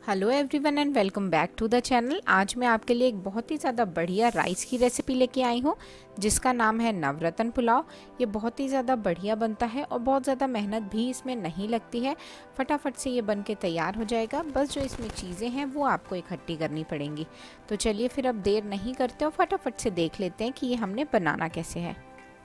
Hello everyone and welcome back to the channel. आज मैं आपके लिए एक बहुत ही ज़्यादा बढ़िया राइस की रेसिपी लेके आई हूँ जिसका नाम है नवरत्न पुलाव। ये बहुत ही ज़्यादा बढ़िया बनता है और बहुत ज़्यादा मेहनत भी इसमें नहीं लगती है। फटाफट से ये बन के तैयार हो जाएगा। बस जो इसमें चीज़ें हैं वो आपको इकट्ठी करनी पड़ेंगी। तो चलिए फिर अब देर नहीं करते और फटाफट से देख लेते हैं कि ये हमने बनाना कैसे है।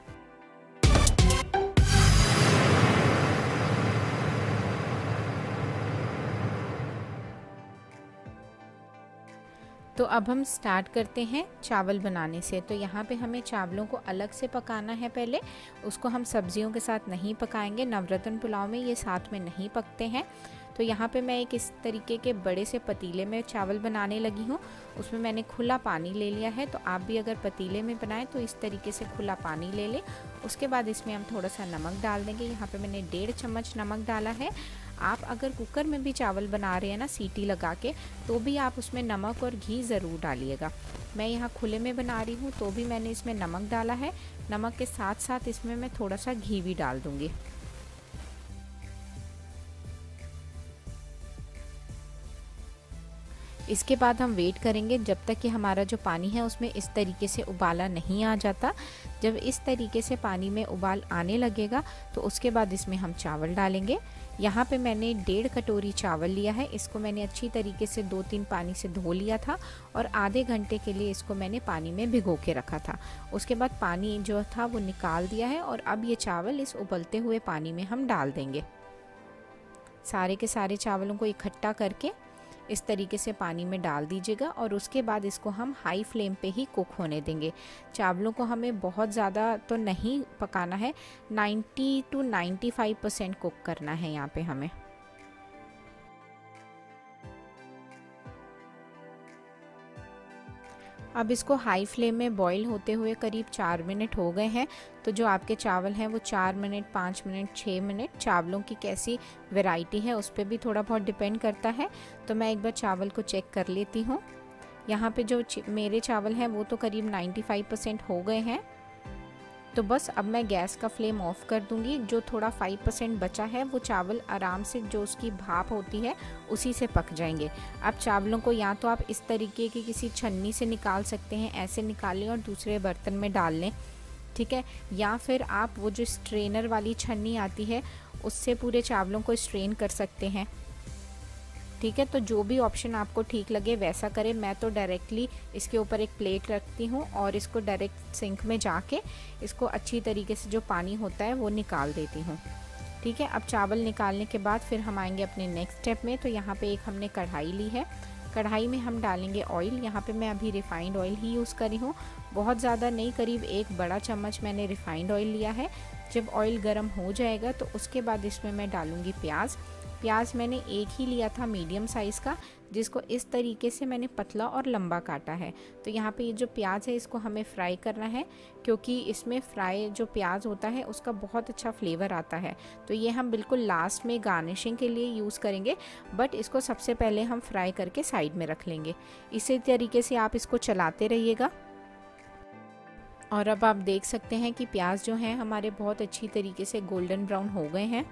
तो अब हम स्टार्ट करते हैं चावल बनाने से। तो यहाँ पे हमें चावलों को अलग से पकाना है। पहले उसको हम सब्जियों के साथ नहीं पकाएंगे। नवरत्न पुलाव में ये साथ में नहीं पकते हैं। तो यहाँ पे मैं एक इस तरीके के बड़े से पतीले में चावल बनाने लगी हूँ। उसमें मैंने खुला पानी ले लिया है। तो आप भी अगर पतीले में बनाएं तो इस तरीके से खुला पानी ले लें। उसके बाद इसमें हम थोड़ा सा नमक डाल देंगे। यहाँ पे मैंने 1.5 चम्मच नमक डाला है। आप अगर कुकर में भी चावल बना रहे हैं ना सीटी लगा के, तो भी आप उसमें नमक और घी ज़रूर डालिएगा। मैं यहाँ खुले में बना रही हूँ तो भी मैंने इसमें नमक डाला है। नमक के साथ साथ इसमें मैं थोड़ा सा घी भी डाल दूँगी। इसके बाद हम वेट करेंगे जब तक कि हमारा जो पानी है उसमें इस तरीके से उबाला नहीं आ जाता। जब इस तरीके से पानी में उबाल आने लगेगा तो उसके बाद इसमें हम चावल डालेंगे। यहाँ पे मैंने 1.5 कटोरी चावल लिया है। इसको मैंने अच्छी तरीके से 2-3 पानी से धो लिया था और आधे घंटे के लिए इसको मैंने पानी में भिगो के रखा था। उसके बाद पानी जो था वो निकाल दिया है और अब ये चावल इस उबलते हुए पानी में हम डाल देंगे। सारे के सारे चावलों को इकट्ठा करके इस तरीके से पानी में डाल दीजिएगा और उसके बाद इसको हम हाई फ्लेम पे ही कुक होने देंगे। चावलों को हमें बहुत ज़्यादा तो नहीं पकाना है, 90 to 95% कुक करना है यहाँ पे हमें। अब इसको हाई फ्लेम में बॉईल होते हुए करीब 4 मिनट हो गए हैं। तो जो आपके चावल हैं वो 4 मिनट, 5 मिनट, 6 मिनट, चावलों की कैसी वैरायटी है उस पर भी थोड़ा बहुत डिपेंड करता है। तो मैं एक बार चावल को चेक कर लेती हूँ। यहाँ पे जो मेरे चावल हैं वो तो करीब 95% हो गए हैं। तो बस अब मैं गैस का फ्लेम ऑफ कर दूंगी। जो थोड़ा 5% बचा है वो चावल आराम से जो उसकी भाप होती है उसी से पक जाएंगे। अब चावलों को या तो आप इस तरीके की किसी छन्नी से निकाल सकते हैं, ऐसे निकालें और दूसरे बर्तन में डाल लें, ठीक है। या फिर आप वो जो स्ट्रेनर वाली छन्नी आती है उससे पूरे चावलों को स्ट्रेन कर सकते हैं, ठीक है। तो जो भी ऑप्शन आपको ठीक लगे वैसा करें। मैं तो डायरेक्टली इसके ऊपर एक प्लेट रखती हूँ और इसको डायरेक्ट सिंक में जाके इसको अच्छी तरीके से जो पानी होता है वो निकाल देती हूँ, ठीक है। अब चावल निकालने के बाद फिर हम आएंगे अपने नेक्स्ट स्टेप में। तो यहाँ पे एक हमने कढ़ाई ली है। कढ़ाई में हम डालेंगे ऑयल। यहाँ पे मैं अभी रिफाइंड ऑयल ही यूज़ करी हूँ, बहुत ज़्यादा नहीं, करीब 1 बड़ा चम्मच मैंने रिफाइंड ऑयल लिया है। जब ऑयल गर्म हो जाएगा तो उसके बाद इसमें मैं डालूँगी प्याज। प्याज मैंने एक ही लिया था मीडियम साइज़ का, जिसको इस तरीके से मैंने पतला और लंबा काटा है। तो यहाँ पे ये जो प्याज है इसको हमें फ्राई करना है, क्योंकि इसमें फ्राई जो प्याज होता है उसका बहुत अच्छा फ्लेवर आता है। तो ये हम बिल्कुल लास्ट में गार्निशिंग के लिए यूज़ करेंगे, बट इसको सबसे पहले हम फ्राई करके साइड में रख लेंगे। इसी तरीके से आप इसको चलाते रहिएगा। और अब आप देख सकते हैं कि प्याज जो हैं हमारे बहुत अच्छी तरीके से गोल्डन ब्राउन हो गए हैं।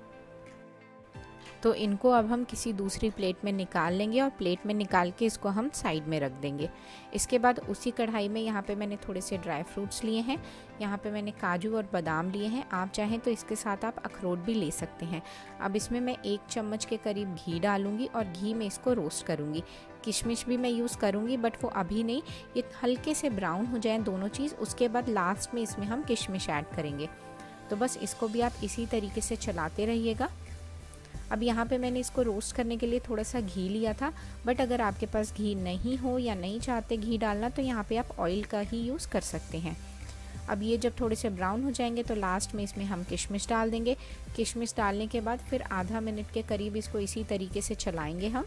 तो इनको अब हम किसी दूसरी प्लेट में निकाल लेंगे और प्लेट में निकाल के इसको हम साइड में रख देंगे। इसके बाद उसी कढ़ाई में यहाँ पे मैंने थोड़े से ड्राई फ्रूट्स लिए हैं। यहाँ पे मैंने काजू और बादाम लिए हैं। आप चाहें तो इसके साथ आप अखरोट भी ले सकते हैं। अब इसमें मैं 1 चम्मच के करीब घी डालूंगी और घी में इसको रोस्ट करूँगी। किशमिश भी मैं यूज़ करूँगी, बट वो अभी नहीं, ये हल्के से ब्राउन हो जाएँ दोनों चीज़, उसके बाद लास्ट में इसमें हम किशमिश ऐड करेंगे। तो बस इसको भी आप इसी तरीके से चलाते रहिएगा। अब यहाँ पे मैंने इसको रोस्ट करने के लिए थोड़ा सा घी लिया था, बट अगर आपके पास घी नहीं हो या नहीं चाहते घी डालना तो यहाँ पे आप ऑयल का ही यूज़ कर सकते हैं। अब ये जब थोड़े से ब्राउन हो जाएंगे तो लास्ट में इसमें हम किशमिश डाल देंगे। किशमिश डालने के बाद फिर आधा मिनट के करीब इसको इसी तरीके से चलाएंगे हम।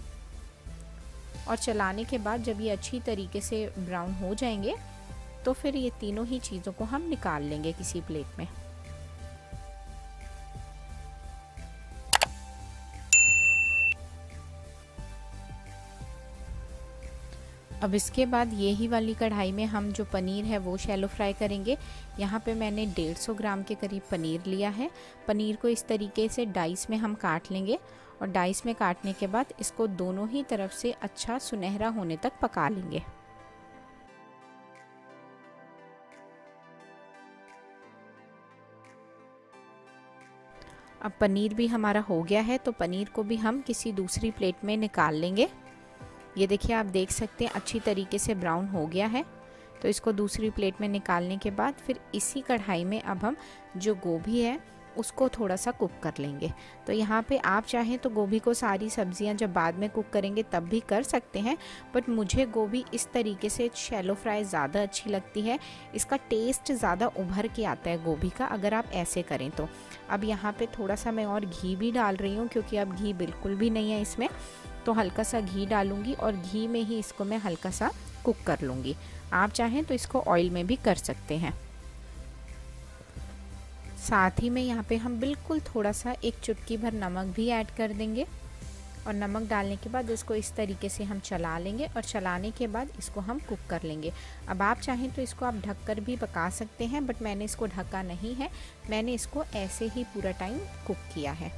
और चलाने के बाद जब ये अच्छी तरीके से ब्राउन हो जाएंगे तो फिर ये तीनों ही चीज़ों को हम निकाल लेंगे किसी प्लेट में। अब इसके बाद यही वाली कढ़ाई में हम जो पनीर है वो शैलो फ्राई करेंगे। यहाँ पे मैंने 150 ग्राम के करीब पनीर लिया है। पनीर को इस तरीके से डाइस में हम काट लेंगे और डाइस में काटने के बाद इसको दोनों ही तरफ से अच्छा सुनहरा होने तक पका लेंगे। अब पनीर भी हमारा हो गया है, तो पनीर को भी हम किसी दूसरी प्लेट में निकाल लेंगे। ये देखिए, आप देख सकते हैं अच्छी तरीके से ब्राउन हो गया है। तो इसको दूसरी प्लेट में निकालने के बाद फिर इसी कढ़ाई में अब हम जो गोभी है उसको थोड़ा सा कुक कर लेंगे। तो यहाँ पे आप चाहें तो गोभी को सारी सब्जियां जब बाद में कुक करेंगे तब भी कर सकते हैं, बट मुझे गोभी इस तरीके से शैलो फ्राई ज़्यादा अच्छी लगती है। इसका टेस्ट ज़्यादा उभर के आता है गोभी का, अगर आप ऐसे करें तो। अब यहाँ पे थोड़ा सा मैं और घी भी डाल रही हूँ, क्योंकि अब घी बिल्कुल भी नहीं है इसमें, तो हल्का सा घी डालूँगी और घी में ही इसको मैं हल्का सा कुक कर लूँगी। आप चाहें तो इसको ऑयल में भी कर सकते हैं। साथ ही में यहाँ पे हम बिल्कुल थोड़ा सा एक चुटकी भर नमक भी ऐड कर देंगे, और नमक डालने के बाद इसको इस तरीके से हम चला लेंगे, और चलाने के बाद इसको हम कुक कर लेंगे। अब आप चाहें तो इसको आप ढककर भी पका सकते हैं, बट मैंने इसको ढका नहीं है, मैंने इसको ऐसे ही पूरा टाइम कुक किया है।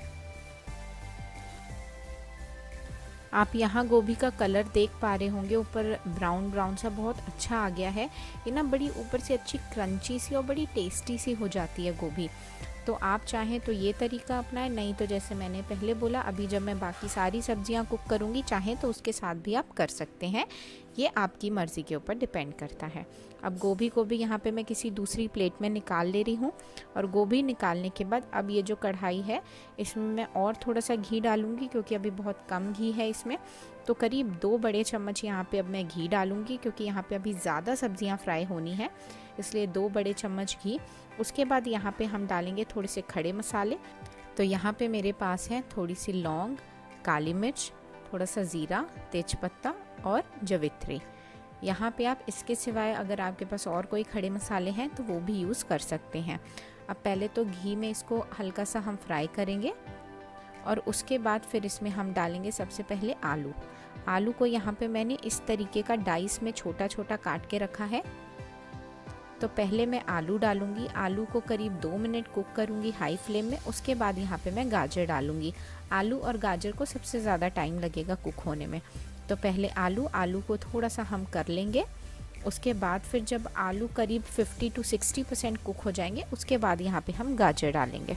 आप यहाँ गोभी का कलर देख पा रहे होंगे, ऊपर ब्राउन ब्राउन सा बहुत अच्छा आ गया है। ये ना बड़ी ऊपर से अच्छी क्रंची सी और बड़ी टेस्टी सी हो जाती है गोभी। तो आप चाहें तो ये तरीका अपनाएं, नहीं तो जैसे मैंने पहले बोला, अभी जब मैं बाकी सारी सब्जियां कुक करूंगी चाहें तो उसके साथ भी आप कर सकते हैं। ये आपकी मर्ज़ी के ऊपर डिपेंड करता है। अब गोभी को भी यहाँ पे मैं किसी दूसरी प्लेट में निकाल ले रही हूँ, और गोभी निकालने के बाद अब ये जो कढ़ाई है इसमें मैं और थोड़ा सा घी डालूँगी, क्योंकि अभी बहुत कम घी है इसमें। तो करीब 2 बड़े चम्मच यहाँ पे अब मैं घी डालूँगी, क्योंकि यहाँ पे अभी ज़्यादा सब्जियाँ फ्राई होनी है, इसलिए 2 बड़े चम्मच घी। उसके बाद यहाँ पे हम डालेंगे थोड़े से खड़े मसाले। तो यहाँ पे मेरे पास है थोड़ी सी लौंग, काली मिर्च, थोड़ा सा ज़ीरा, तेज़पत्ता और जवित्री। यहाँ पे आप इसके सिवाय अगर आपके पास और कोई खड़े मसाले हैं तो वो भी यूज़ कर सकते हैं। अब पहले तो घी में इसको हल्का सा हम फ्राई करेंगे, और उसके बाद फिर इसमें हम डालेंगे सबसे पहले आलू। आलू को यहाँ पे मैंने इस तरीके का डाइस में छोटा छोटा काट के रखा है। तो पहले मैं आलू डालूंगी, आलू को करीब 2 मिनट कुक करूंगी हाई फ्लेम में। उसके बाद यहाँ पे मैं गाजर डालूंगी। आलू और गाजर को सबसे ज़्यादा टाइम लगेगा कुक होने में। तो पहले आलू को थोड़ा सा हम कर लेंगे। उसके बाद फिर जब आलू करीब 50 to 60% कुक हो जाएंगे, उसके बाद यहाँ पे हम गाजर डालेंगे।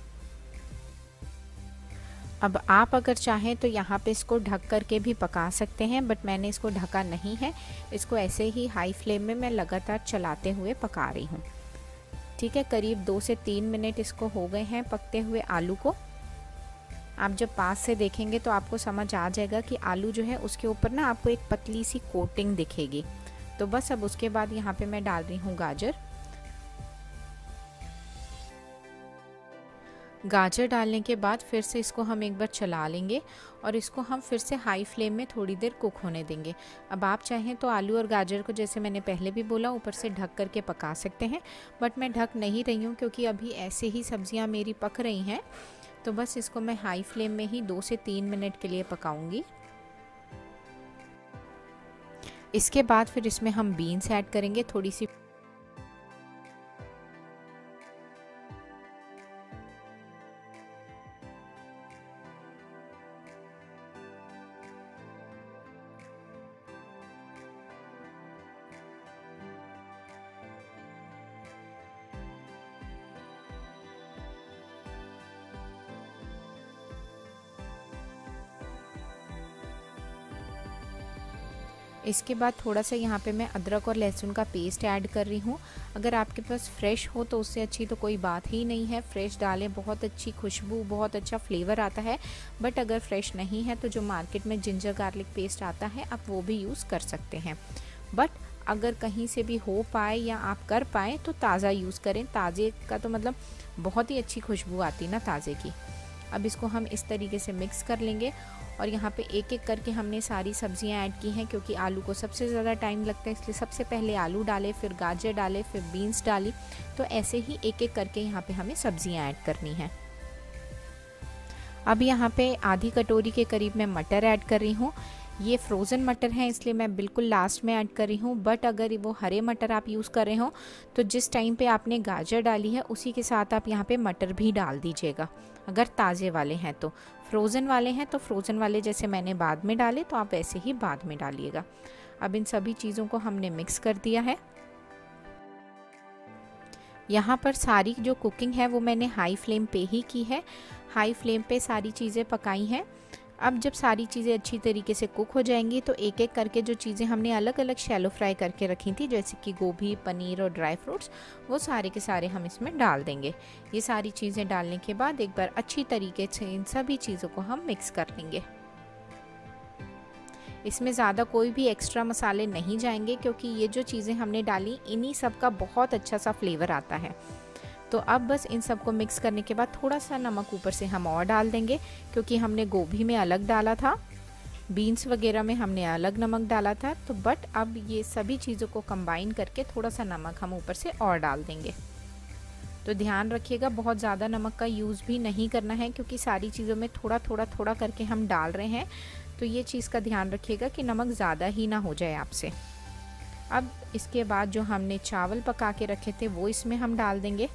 अब आप अगर चाहें तो यहाँ पे इसको ढक करके भी पका सकते हैं, बट मैंने इसको ढका नहीं है। इसको ऐसे ही हाई फ्लेम में मैं लगातार चलाते हुए पका रही हूँ। ठीक है, करीब 2 से 3 मिनट इसको हो गए हैं पकते हुए आलू को। आप जब पास से देखेंगे तो आपको समझ आ जाएगा कि आलू जो है उसके ऊपर ना आपको एक पतली सी कोटिंग दिखेगी। तो बस अब उसके बाद यहाँ पे मैं डाल रही हूँ गाजर। गाजर डालने के बाद फिर से इसको हम एक बार चला लेंगे, और इसको हम फिर से हाई फ्लेम में थोड़ी देर कुक होने देंगे। अब आप चाहें तो आलू और गाजर को, जैसे मैंने पहले भी बोला, ऊपर से ढक करके पका सकते हैं, बट मैं ढक नहीं रही हूँ क्योंकि अभी ऐसे ही सब्जियाँ मेरी पक रही हैं। तो बस इसको मैं हाई फ्लेम में ही 2 से 3 मिनट के लिए पकाऊंगी। इसके बाद फिर इसमें हम बीन्स ऐड करेंगे, थोड़ी सी इसके बाद थोड़ा सा यहाँ पे मैं अदरक और लहसुन का पेस्ट ऐड कर रही हूँ। अगर आपके पास फ्रेश हो तो उससे अच्छी तो कोई बात ही नहीं है, फ्रेश डालें, बहुत अच्छी खुशबू, बहुत अच्छा फ्लेवर आता है। बट अगर फ्रेश नहीं है तो जो मार्केट में जिंजर गार्लिक पेस्ट आता है आप वो भी यूज़ कर सकते हैं। बट अगर कहीं से भी हो पाए या आप कर पाएँ तो ताज़ा यूज़ करें। ताज़े का तो मतलब बहुत ही अच्छी खुशबू आती है ना ताज़े की। अब इसको हम इस तरीके से मिक्स कर लेंगे, और यहाँ पे एक एक करके हमने सारी सब्जियां ऐड की हैं, क्योंकि आलू को सबसे ज़्यादा टाइम लगता है, इसलिए सबसे पहले आलू डाले, फिर गाजर डाले, फिर बीन्स डाली। तो ऐसे ही एक एक करके यहाँ पे हमें सब्जियां ऐड करनी हैं। अब यहाँ पे आधी कटोरी के करीब मैं मटर ऐड कर रही हूँ। ये फ्रोज़न मटर है इसलिए मैं बिल्कुल लास्ट में ऐड कर रही हूँ, बट अगर वो हरे मटर आप यूज़ कर रहे हो तो जिस टाइम पे आपने गाजर डाली है उसी के साथ आप यहाँ पे मटर भी डाल दीजिएगा, अगर ताज़े वाले हैं तो। फ्रोज़न वाले हैं तो फ्रोज़न वाले जैसे मैंने बाद में डाले तो आप वैसे ही बाद में डालिएगा। अब इन सभी चीज़ों को हमने मिक्स कर दिया है। यहाँ पर सारी जो कुकिंग है वो मैंने हाई फ्लेम पे ही की है, हाई फ्लेम पे सारी चीज़ें पकाई हैं। अब जब सारी चीज़ें अच्छी तरीके से कुक हो जाएंगी तो एक एक करके जो चीज़ें हमने अलग अलग शैलो फ्राई करके रखी थी, जैसे कि गोभी, पनीर और ड्राई फ्रूट्स, वो सारे के सारे हम इसमें डाल देंगे। ये सारी चीज़ें डालने के बाद एक बार अच्छी तरीके से इन सभी चीज़ों को हम मिक्स कर लेंगे। इसमें ज़्यादा कोई भी एक्स्ट्रा मसाले नहीं जाएंगे क्योंकि ये जो चीज़ें हमने डाली इन्हीं सब का बहुत अच्छा सा फ्लेवर आता है। तो अब बस इन सब को मिक्स करने के बाद थोड़ा सा नमक ऊपर से हम और डाल देंगे, क्योंकि हमने गोभी में अलग डाला था, बीन्स वगैरह में हमने अलग नमक डाला था। तो बट अब ये सभी चीज़ों को कंबाइन करके थोड़ा सा नमक हम ऊपर से और डाल देंगे। तो ध्यान रखिएगा बहुत ज़्यादा नमक का यूज़ भी नहीं करना है, क्योंकि सारी चीज़ों में थोड़ा थोड़ा करके हम डाल रहे हैं। तो ये चीज़ का ध्यान रखिएगा कि नमक ज़्यादा ही ना हो जाए आपसे। अब इसके बाद जो हमने चावल पका के रखे थे वो इसमें हम डाल देंगे।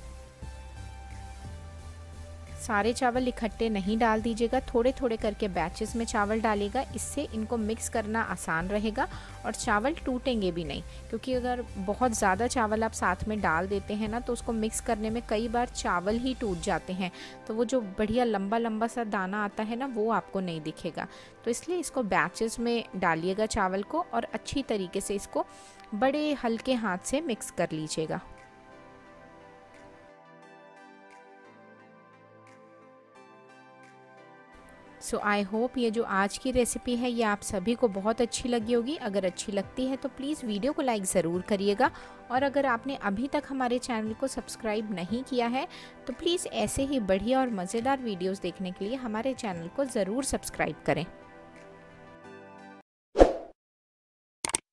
सारे चावल इकट्ठे नहीं डाल दीजिएगा, थोड़े थोड़े करके बैचेस में चावल डालिएगा, इससे इनको मिक्स करना आसान रहेगा और चावल टूटेंगे भी नहीं। क्योंकि अगर बहुत ज़्यादा चावल आप साथ में डाल देते हैं ना तो उसको मिक्स करने में कई बार चावल ही टूट जाते हैं, तो वो जो बढ़िया लंबा लंबा सा दाना आता है ना वो आपको नहीं दिखेगा। तो इसलिए इसको बैचेस में डालिएगा चावल को और अच्छी तरीके से इसको बड़े हल्के हाथ से मिक्स कर लीजिएगा। सो आई होप ये जो आज की रेसिपी है ये आप सभी को बहुत अच्छी लगी होगी। अगर अच्छी लगती है तो प्लीज़ वीडियो को लाइक ज़रूर करिएगा, और अगर आपने अभी तक हमारे चैनल को सब्सक्राइब नहीं किया है तो प्लीज़ ऐसे ही बढ़िया और मज़ेदार वीडियोस देखने के लिए हमारे चैनल को ज़रूर सब्सक्राइब करें।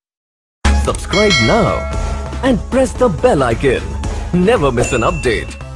Subscribe now and press the bell icon. Never miss an update.